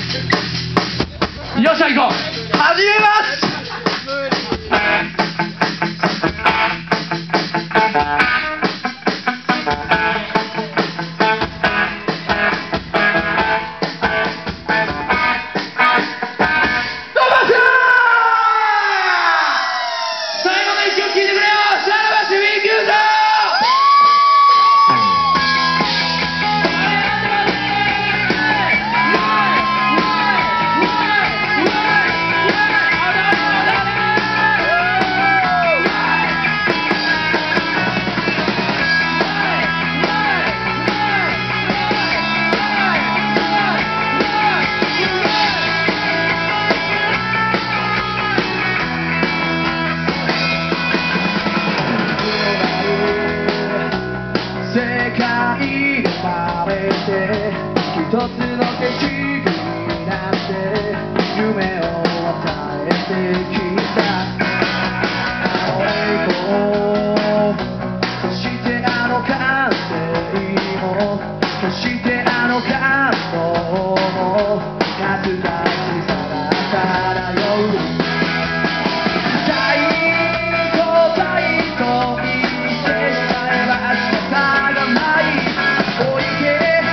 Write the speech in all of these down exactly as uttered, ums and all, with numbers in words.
よっしゃ行こう。始めます。一つの景色になって夢を与えてきた。あれこそしてあの感性も、そしてあの感動も懐かしさが漂う。太鼓太鼓にしてしまえば仕方がない。置いて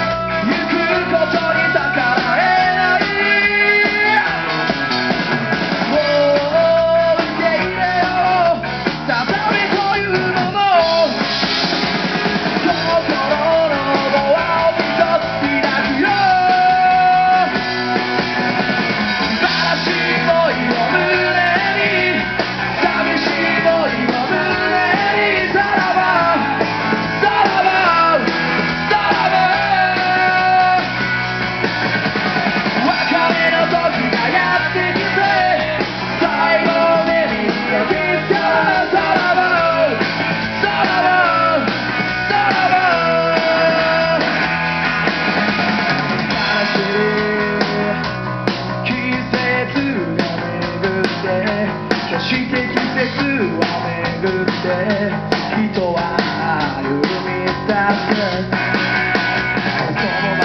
そして季節は巡って人は歩み出す。そのま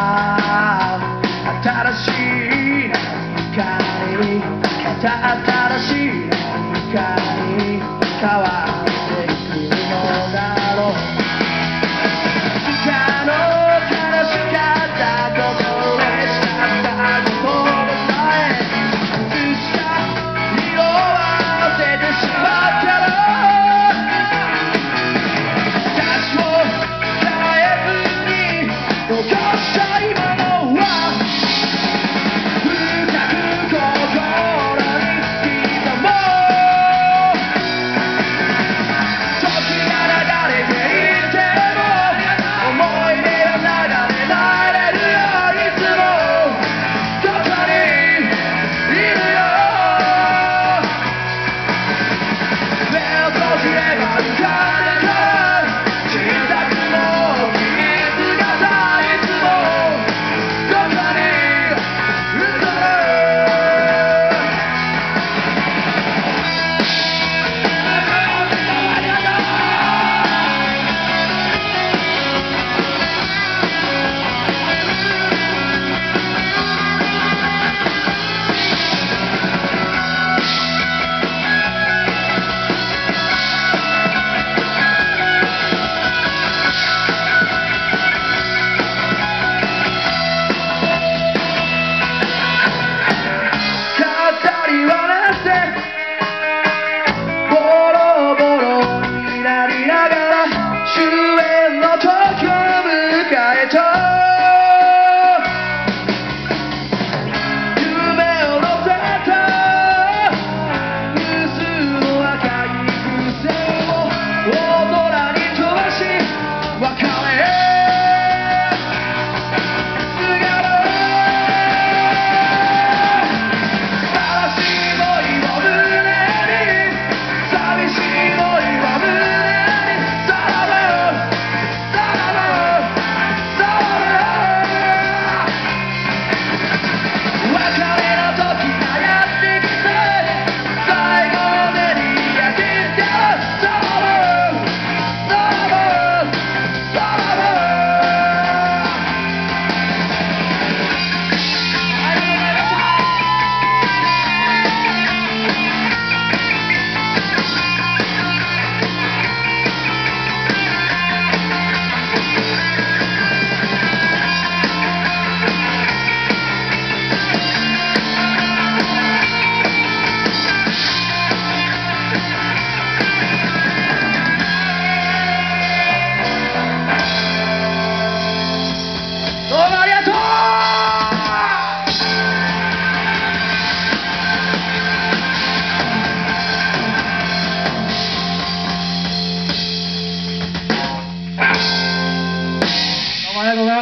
た新しい何かにまた新しい何かに変わっていくのだろう。いつかの悲しかったこと嬉しかったことでさえ映した色しまったろ。私を変えずに残したいものは深く心に刻もう。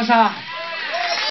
した。